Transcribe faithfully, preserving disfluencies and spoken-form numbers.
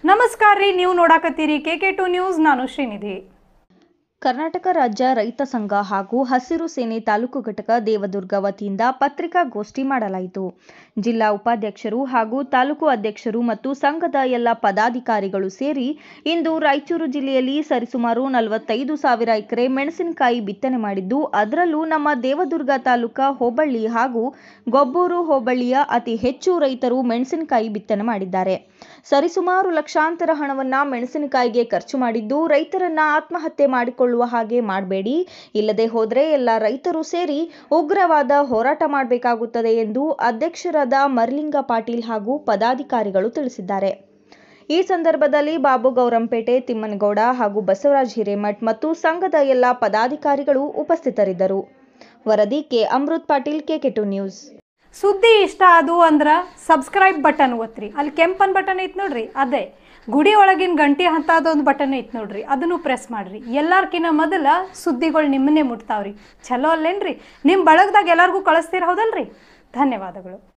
ನಮಸ್ಕಾರ ರೀ, ನೀವು ನೋಡಾಕತ್ತೀರಿ ಕೆ ಕೆ ಟು ನ್ಯೂಸ್. ನಾನು ಶ್ರೀನಿಧಿ. ಕರ್ನಾಟಕ ರಾಜ್ಯ ರೈತ ಸಂಘ ಹಾಗೂ ಹಸಿರು ಸೇನೆ ತಾಲೂಕು ಘಟಕ ದೇವದುರ್ಗ ವತಿಯಿಂದ ಪತ್ರಿಕಾಗೋಷ್ಠಿ ಮಾಡಲಾಯಿತು. ಜಿಲ್ಲಾ ಉಪಾಧ್ಯಕ್ಷರು ಹಾಗೂ ತಾಲೂಕು ಅಧ್ಯಕ್ಷರು ಮತ್ತು ಸಂಘದ ಎಲ್ಲ ಪದಾಧಿಕಾರಿಗಳು ಸೇರಿ ಇಂದು ರಾಯಚೂರು ಜಿಲ್ಲೆಯಲ್ಲಿ ಸರಿಸುಮಾರು ನಲವತ್ತೈದು ಸಾವಿರ ಎಕರೆ ಮೆಣಸಿನಕಾಯಿ ಬಿತ್ತನೆ ಮಾಡಿದ್ದು, ಅದರಲ್ಲೂ ನಮ್ಮ ದೇವದುರ್ಗ ತಾಲೂಕಾ ಹೋಬಳಿ ಹಾಗೂ ಗೊಬ್ಬೂರು ಹೋಬಳಿಯ ಅತಿ ಹೆಚ್ಚು ರೈತರು ಮೆಣಸಿನಕಾಯಿ ಬಿತ್ತನೆ ಮಾಡಿದ್ದಾರೆ. ಸರಿಸುಮಾರು ಲಕ್ಷಾಂತರ ಹಣವನ್ನ ಮೆಣಸಿನಕಾಯಿಗೆ ಖರ್ಚು ಮಾಡಿದ್ದು, ರೈತರನ್ನ ಆತ್ಮಹತ್ಯೆ ಮಾಡಿಕೊಳ್ಳುವ ಹಾಗೆ ಮಾಡಬೇಡಿ, ಇಲ್ಲದೆ ಹೋದರೆ ಎಲ್ಲ ರೈತರು ಸೇರಿ ಉಗ್ರವಾದ ಹೋರಾಟ ಮಾಡಬೇಕಾಗುತ್ತದೆ ಎಂದು ಅಧ್ಯಕ್ಷರಾದ ಮರಲಿಂಗ ಪಾಟೀಲ್ ಹಾಗೂ ಪದಾಧಿಕಾರಿಗಳು ತಿಳಿಸಿದ್ದಾರೆ. ಈ ಸಂದರ್ಭದಲ್ಲಿ ಬಾಬು ಗೌರಂಪೇಟೆ, ತಿಮ್ಮನಗೌಡ ಹಾಗೂ ಬಸವರಾಜ್ ಹಿರೇಮಠ್ ಮತ್ತು ಸಂಘದ ಎಲ್ಲ ಪದಾಧಿಕಾರಿಗಳು ಉಪಸ್ಥಿತರಿದ್ದರು. ವರದಿ K Amrut Patil, K K two news. ಸುದ್ದಿ ಇಷ್ಟ ಆದವು ಅಂದ್ರೆ ಸಬ್ಸ್ಕ್ರೈಬ್ ಬಟನ್ ಒತ್ತಿರಿ. ಅಲ್ಲಿ ಕೆಂಪನ್ ಬಟನ್ ಐತ್ ನೋಡ್ರಿ, ಅದೇ ಗುಡಿ ಒಳಗಿನ ಗಂಟೆ ಹಂತದೊಂದು ಬಟನ್ ಐತ್ ನೋಡ್ರಿ, ಅದನ್ನು ಪ್ರೆಸ್ ಮಾಡ್ರಿ. ಎಲ್ಲಾರ್ಕಿನ್ನ ಮೊದಲ ಸುದ್ದಿಗಳು ನಿಮ್ಮನ್ನೇ ಮುಟ್ತಾವ್ರಿ. ಚಲೋ ಅಲ್ಲೇನ್ರಿ? ನಿಮ್ಮ ಬಳಗದಾಗ ಎಲ್ಲರಿಗೂ ಕಳಿಸ್ತೀರ, ಹೌದಲ್ರಿ? ಧನ್ಯವಾದಗಳು.